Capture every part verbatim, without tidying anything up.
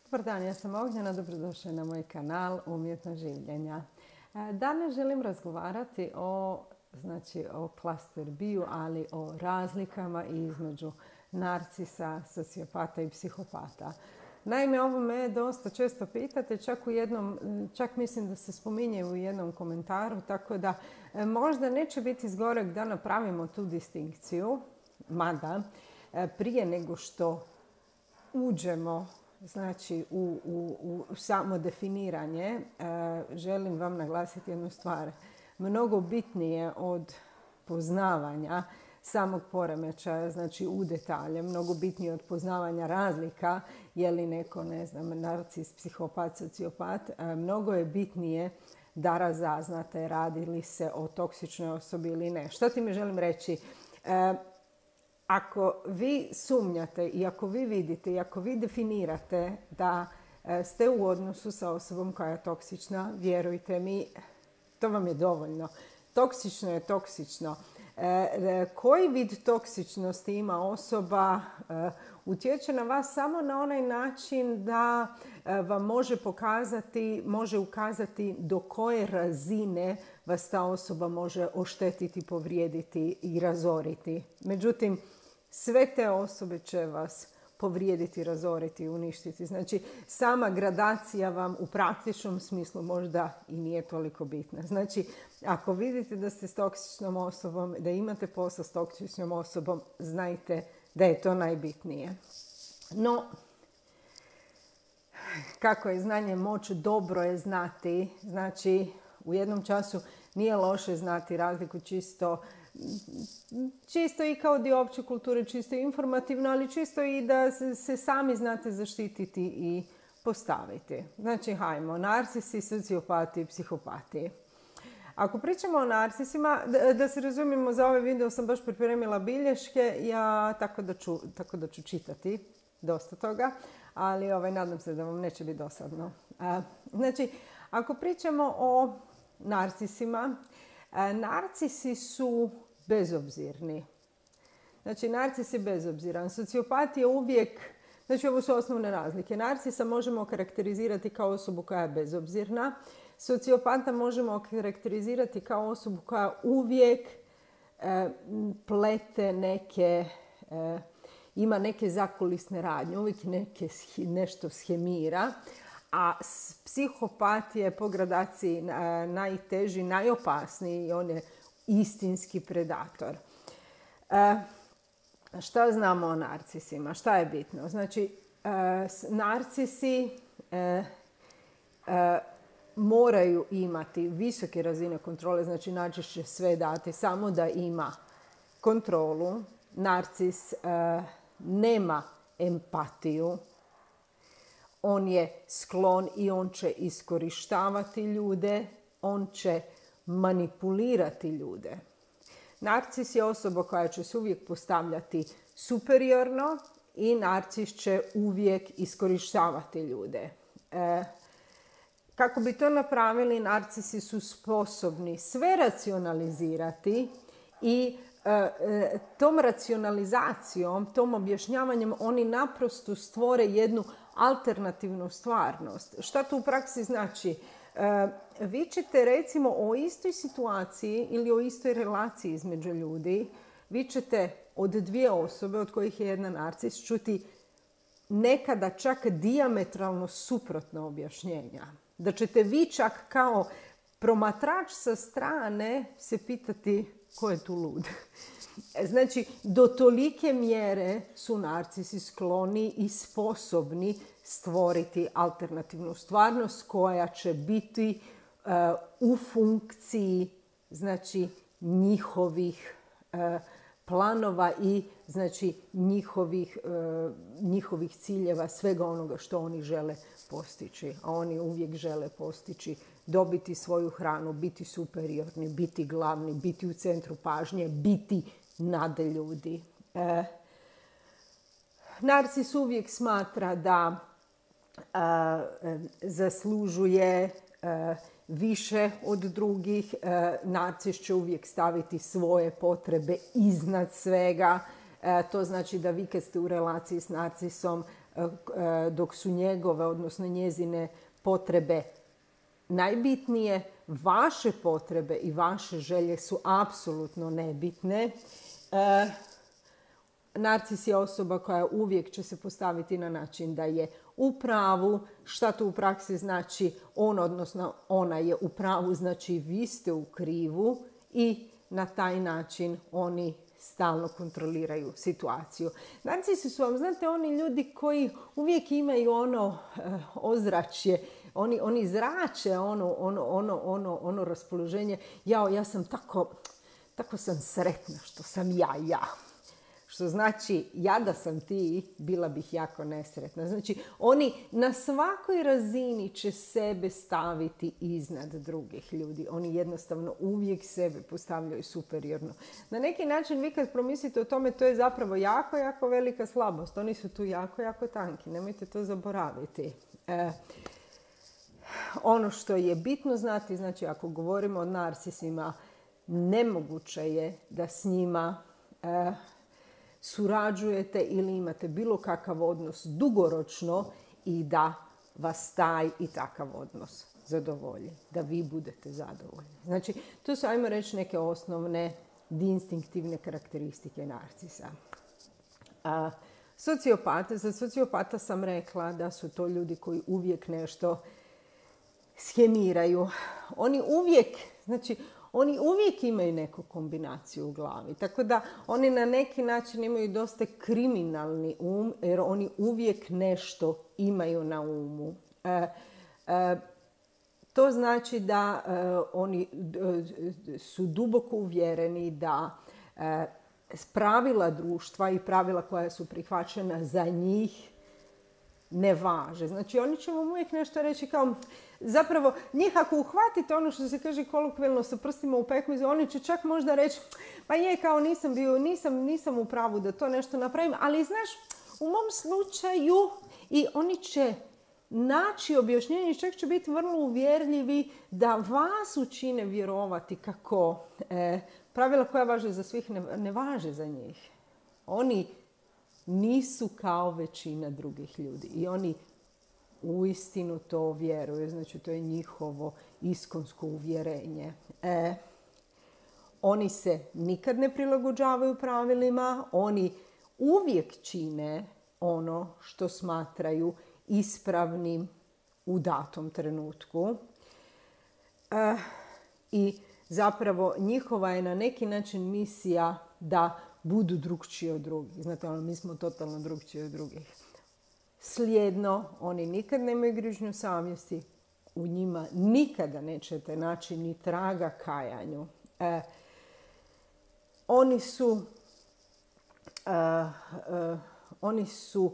Dobar dan, ja sam Ognjena, dobrodošli na moj kanal Umjetno življenja. Danas želim razgovarati o, znači, o klaster biju, ali o razlikama između narcisa, sociopata i psihopata. Naime, ovo me dosta često pitate, čak, u jednom, čak mislim da se spominje u jednom komentaru, tako da možda neće biti zgoreg da napravimo tu distinkciju, mada prije nego što uđemo znači u, u, u samo definiranje, e, želim vam naglasiti jednu stvar. Mnogo bitnije od poznavanja samog poremećaja, znači u detalje, mnogo bitnije od poznavanja razlika, je li neko, ne znam, narcis, psihopat, sociopat, e, mnogo je bitnije da razaznate radi li se o toksičnoj osobi ili ne. Što ti mi želim reći? E, Ako vi sumnjate i ako vi vidite i ako vi definirate da ste u odnosu sa osobom koja je toksična, vjerujte mi, to vam je dovoljno. Toksično je toksično. E, koji vid toksičnosti ima osoba e, utječe na vas samo na onaj način da e, vam može pokazati, može ukazati do koje razine vas ta osoba može oštetiti, povrijediti i razoriti. Međutim, sve te osobe će vas povrijediti, razoriti i uništiti. Znači, sama gradacija vam u praktičnom smislu možda i nije toliko bitna. Znači, ako vidite da ste s toksičnom osobom, da imate posao s toksičnom osobom, znajte da je to najbitnije. No, kako je znanje moć, dobro je znati. Znači, u jednom času nije loše znati razliku čisto čisto i kao dio opće kulture, čisto informativno, ali čisto i da se sami znate zaštititi i postaviti. Znači, hajmo, narcisi, sociopati, psihopati. Ako pričamo o narcisima, da se razumijemo, za ovaj video sam baš pripremila bilješke, ja tako da ću, tako da ću čitati dosta toga, ali ovaj, nadam se da vam neće biti dosadno. Znači, ako pričamo o narcisima, narcisi su bezobzirni. Znači, narcis je bezobziran. Sociopat je uvijek, znači ovo su osnovne razlike. Narcisa možemo karakterizirati kao osobu koja je bezobzirna. Sociopata možemo karakterizirati kao osobu koja uvijek e, plete neke, e, ima neke zakulisne radnje, uvijek neke, nešto shemira. A psihopat je po gradaciji najteži, najopasniji i on je istinski predator. E, šta znamo o narcisima? Šta je bitno? Znači, e, narcisi e, e, moraju imati visoke razine kontrole, znači najčešće sve dati samo da ima kontrolu. Narcis e, nema empatiju. On je sklon i on će iskorištavati ljude, on će manipulirati ljude. Narcis je osoba koja će se uvijek postavljati superiorno i narcis će uvijek iskorištavati ljude. E, kako bi to napravili, narcisi su sposobni sve racionalizirati i e, tom racionalizacijom, tom objašnjavanjem oni naprosto stvore jednu alternativnu stvarnost. Šta to u praksi znači? E, vi ćete recimo o istoj situaciji ili o istoj relaciji između ljudi, vi ćete od dvije osobe, od kojih je jedna narcis, čuti nekada čak dijametralno suprotna objašnjenja. Da ćete vi čak kao promatrač sa strane se pitati ko je tu lud. Znači, do tolike mjere su narcisi skloni i sposobni stvoriti alternativnu stvarnost koja će biti uh, u funkciji, znači, njihovih uh, planova i, znači, njihovih, uh, njihovih ciljeva, svega onoga što oni žele postići. A oni uvijek žele postići, dobiti svoju hranu, biti superiorni, biti glavni, biti u centru pažnje, biti nad ljudi. E, narcis uvijek smatra da a, e, zaslužuje a, više od drugih. E, narcis će uvijek staviti svoje potrebe iznad svega. E, to znači da vi kad ste u relaciji s narcisom dok su njegove, odnosno njezine potrebe najbitnije, vaše potrebe i vaše želje su apsolutno nebitne. E, narcis je osoba koja uvijek će se postaviti na način da je u pravu. Šta to u praksi znači? On, odnosno ona je u pravu, znači vi ste u krivu i na taj način oni stalno kontroliraju situaciju. Narcisi su vam, znate, oni ljudi koji uvijek imaju ono eh, ozračje, oni, oni zrače ono, ono, ono, ono, ono raspoloženje. Jao, ja sam tako, tako sam sretna što sam ja, ja. Što znači, ja da sam ti, bila bih jako nesretna. Znači, oni na svakoj razini će sebe staviti iznad drugih ljudi. Oni jednostavno uvijek sebe postavljaju superiorno. Na neki način, vi kad promislite o tome, to je zapravo jako, jako velika slabost. Oni su tu jako, jako tanki. Nemojte to zaboraviti. E, ono što je bitno znati, znači, ako govorimo o narcisima, nemoguće je da s njima e, surađujete ili imate bilo kakav odnos dugoročno i da vas taj i takav odnos zadovolji, da vi budete zadovoljni. Znači, to su, ajmo reći, neke osnovne distinktivne karakteristike narcisa. A, sociopate, za sociopata sam rekla da su to ljudi koji uvijek nešto schemiraju. Oni uvijek, znači, Oni uvijek imaju neku kombinaciju u glavi. Tako da oni na neki način imaju dosta kriminalni um, jer oni uvijek nešto imaju na umu. E, e, to znači da e, oni e, su duboko uvjereni da e, pravila društva i pravila koja su prihvaćena za njih ne važe. Znači, oni će vam uvijek nešto reći kao, zapravo, njih ako uhvatite ono što se kaže kolokvijalno sa prstima u pekmezu, oni će čak možda reći, pa je, kao nisam bio, nisam, nisam u pravu da to nešto napravim, ali znaš, u mom slučaju, i oni će naći objašnjenje, čak će biti vrlo uvjerljivi da vas učine vjerovati kako e, pravila koja važe za svih ne, ne važe za njih. Oni nisu kao većina drugih ljudi i oni uistinu to vjeruju. Znači, to je njihovo iskonsko uvjerenje. E, oni se nikad ne prilagođavaju pravilima. Oni uvijek čine ono što smatraju ispravnim u datom trenutku. E, I zapravo njihova je na neki način misija da budu drukčiji od drugih. Znate, ono, mi smo totalno drukčiji od drugih. Slijedno, oni nikad nemaju grižnju savjesti. U njima nikada nećete naći ni traga kajanju. E, oni su e, e, oni su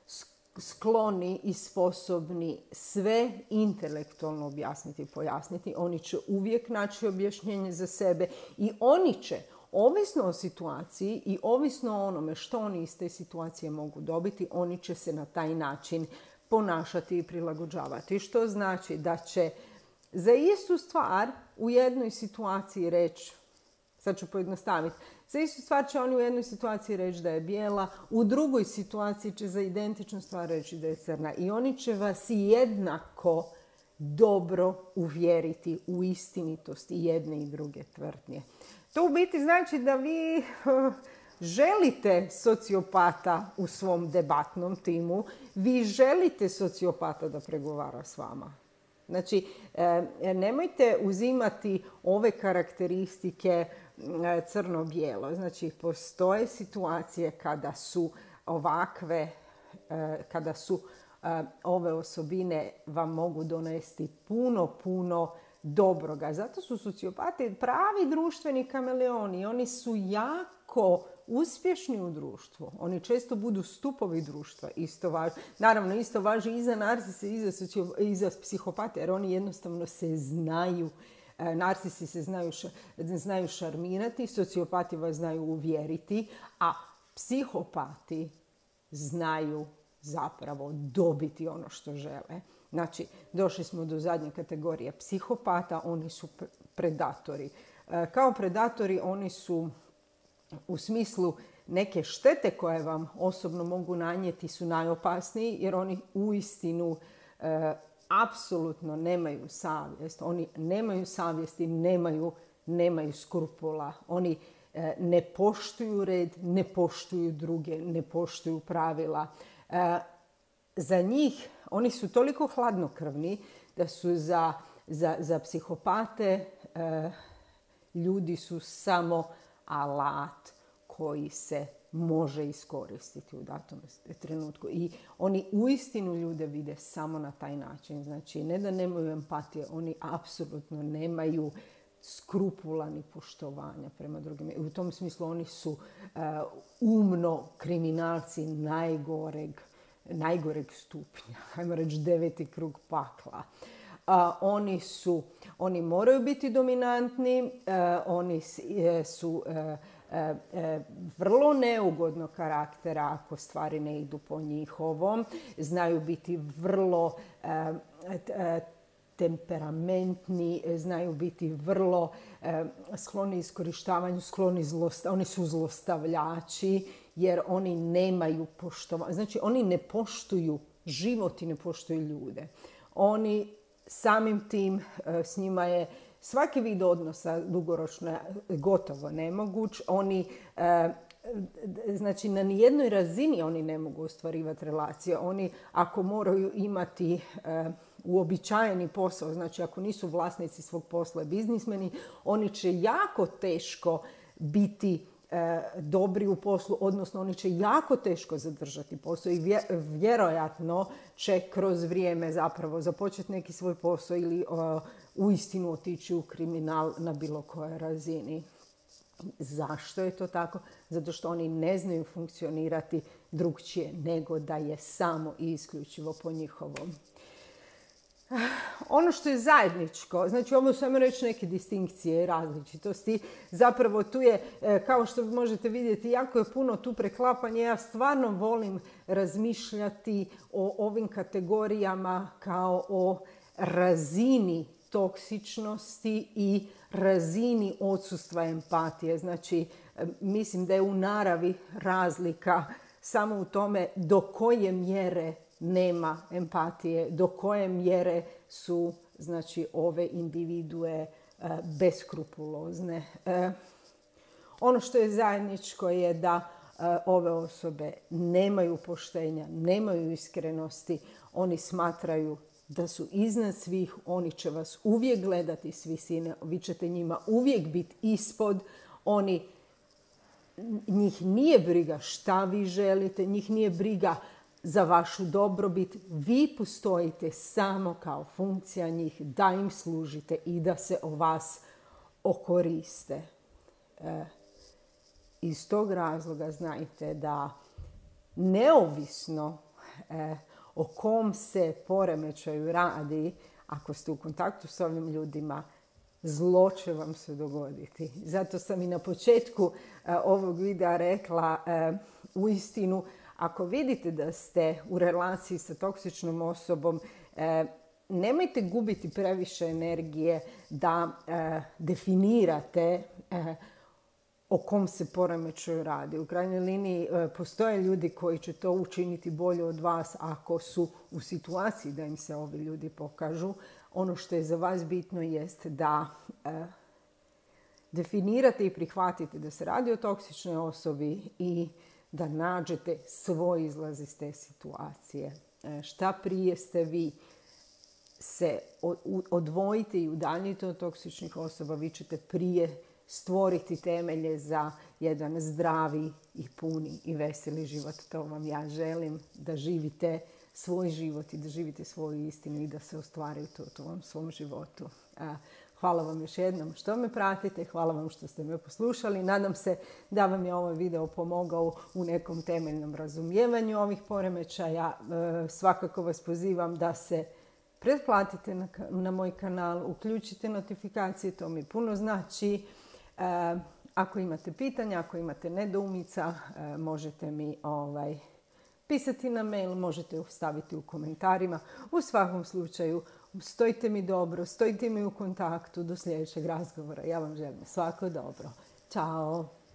skloni i sposobni sve intelektualno objasniti i pojasniti. Oni će uvijek naći objašnjenje za sebe i oni će, ovisno o situaciji i ovisno o onome što oni iz te situacije mogu dobiti, oni će se na taj način ponašati i prilagođavati. Što znači da će za istu stvar u jednoj situaciji reći, sad ću pojednostaviti, za istu stvar će oni u jednoj situaciji reći da je bijela, u drugoj situaciji će za identičnu stvar reći da je crna. I oni će vas jednako dobro uvjeriti u istinitost i jedne i druge tvrdnje. To u biti znači da vi želite sociopata u svom debatnom timu, vi želite sociopata da pregovara s vama. Znači, nemojte uzimati ove karakteristike crno-bijelo. Znači, postoje situacije kada su ovakve, kada su ove osobine vam mogu donesti puno, puno dobroga. Zato su sociopati pravi društveni kameleoni. Oni su jako uspješni u društvu. Oni često budu stupovi društva. Isto važi. Naravno, isto važi i za narcise i za, socio, i za psihopate, jer oni jednostavno se znaju. Narcisi se znaju, znaju šarmirati, sociopati vas znaju uvjeriti, a psihopati znaju zapravo dobiti ono što žele. Znači, došli smo do zadnje kategorije psihopata, oni su predatori. Kao predatori oni su u smislu neke štete koje vam osobno mogu nanijeti su najopasniji jer oni uistinu e, apsolutno nemaju savjest. Oni nemaju savjesti, nemaju, nemaju skrupula. Oni e, ne poštuju red, ne poštuju druge, ne poštuju pravila. E, za njih, oni su toliko hladnokrvni da su za, za, za psihopate e, ljudi su samo alat koji se može iskoristiti u datom trenutku. I oni uistinu ljude vide samo na taj način. Znači, ne da nemaju empatije, oni apsolutno nemaju skrupula ni poštovanja prema drugim. I u tom smislu oni su uh, umno kriminalci najgoreg, najgoreg stupnja. Hajmo reći deveti krug pakla. Uh, oni su, oni moraju biti dominantni, uh, oni su uh, E, e, vrlo neugodnog karaktera ako stvari ne idu po njihovom. Znaju biti vrlo e, e, temperamentni, znaju biti vrlo e, skloni iskorištavanju, skloni zlostavljanju. Oni su zlostavljači jer oni nemaju poštovanja. Znači, oni ne poštuju život i ne poštuju ljude. Oni samim tim e, s njima je svaki vid odnosa dugoročno je gotovo nemoguć. Oni, e, znači, na nijednoj razini oni ne mogu ostvarivati relacije. Oni, ako moraju imati e, uobičajeni posao, znači ako nisu vlasnici svog posla i biznismeni, oni će jako teško biti e, dobri u poslu, odnosno oni će jako teško zadržati posao i vje, vjerojatno će kroz vrijeme zapravo započeti neki svoj posao ili uh, uistinu otići u kriminal na bilo kojoj razini. Zašto je to tako? Zato što oni ne znaju funkcionirati drugčije nego da je samo i isključivo po njihovom. Ono što je zajedničko, znači ovo samo reći neke distinkcije i različitosti, zapravo tu je, kao što možete vidjeti, jako je puno tu preklapanja. Ja stvarno volim razmišljati o ovim kategorijama kao o razini toksičnosti i razini odsustva empatije. Znači, mislim da je u naravi razlika samo u tome do koje mjere nema empatije, do koje mjere su, znači, ove individue e, beskrupulozne. E, ono što je zajedničko je da e, ove osobe nemaju poštenja, nemaju iskrenosti, oni smatraju da su iznad svih, oni će vas uvijek gledati s visine, vi ćete njima uvijek biti ispod, oni, njih nije briga šta vi želite, njih nije briga za vašu dobrobit. Vi postojite samo kao funkcija njih, da im služite i da se o vas okoriste. E, iz tog razloga znajte da neovisno e, o kom se poremećaju radi, ako ste u kontaktu s ovim ljudima, zlo će vam se dogoditi. Zato sam i na početku e, ovog videa rekla, e, uistinu, ako vidite da ste u relaciji sa toksičnom osobom, e, nemojte gubiti previše energije da e, definirate e, o kom se poremećaju radi. U krajnjoj liniji e, postoje ljudi koji će to učiniti bolje od vas ako su u situaciji da im se ovi ljudi pokažu. Ono što je za vas bitno jest da e, definirate i prihvatite da se radi o toksičnoj osobi i da nađete svoj izlaz iz te situacije. E, šta prije ste vi se odvojite i udaljite od toksičnih osoba, vi ćete prije stvoriti temelje za jedan zdravi i puni i veseli život. To vam ja želim, da živite svoj život i da živite svoju istinu i da se ostvarite u tom svom životu. Hvala vam još jednom što me pratite, hvala vam što ste me poslušali. Nadam se da vam je ovaj video pomogao u nekom temeljnom razumijevanju ovih poremećaja. Svakako vas pozivam da se pretplatite na, na moj kanal, uključite notifikacije, to mi puno znači. E, ako imate pitanja, ako imate nedoumica, e, možete mi ovaj, pisati na mail, možete staviti u komentarima. U svakom slučaju, stojite mi dobro, stojite mi u kontaktu do sljedećeg razgovora. Ja vam želim svako dobro. Ćao!